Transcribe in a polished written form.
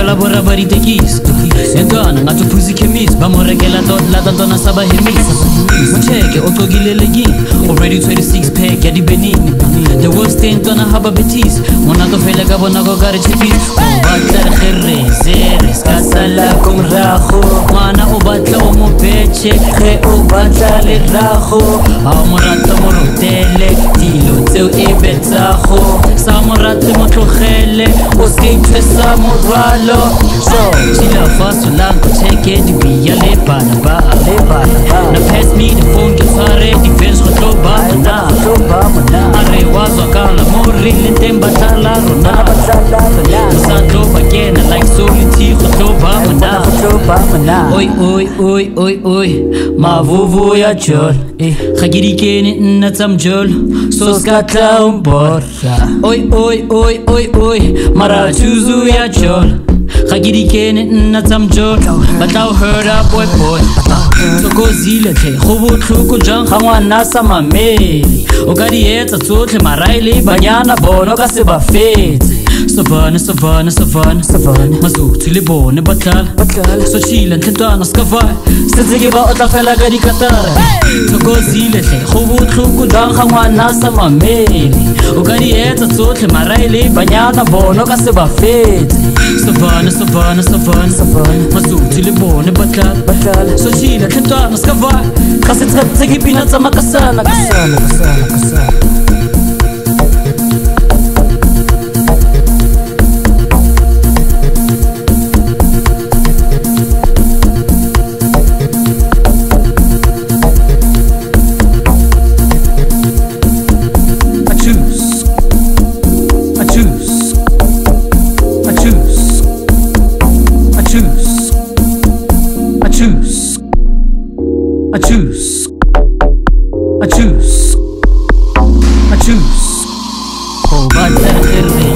la borra baritekis entwana ngathi uphuza ikhemisi bamorekela latantwana sabahemis mucheke oqokilelekile already 26 pack ya dibenini the worst thing ntwana haba betis mona to fela ka bona go gare chipis batla khere zere skasala kumrago mana o batla o mo beche ge o batla le rago ha mo rata mo rotele dilo tseo e betsago sa mo rate mo tlogele o se itsesa mo rwalo so sila faso lang cheke di bia le bana ba na pass me the phone ke tsare defense go tloba na are wazwa kala mori le temba tala rona sa tloba kena like soliti go tloba na oi oi oi oi oi mavuvu ya jol khagiri kene nna tsamjol so skatla umbor oi oi oi oi oi mara chuzu ya jol khagiri kene nna tsamjol batla heard up boy tsokozile tle go botlhoko jang ga ngwana sa mameli o ka dietsa tsotlhe maraile banyana bono ka se ba fetse savana mazuthu le bone batlala so chila ntlentwana skava setse ke ba o tla fela ka dikatara tsokozile tle go botlhoko jang ga ngwana sa mameli o ka dietsa tsotlhe maraile banyana bono ka se ba fetse savana mazuthu le bone batlala so chila ntlentwana skava ka se tsetse ke pina tsa makasana I choose. Oh, but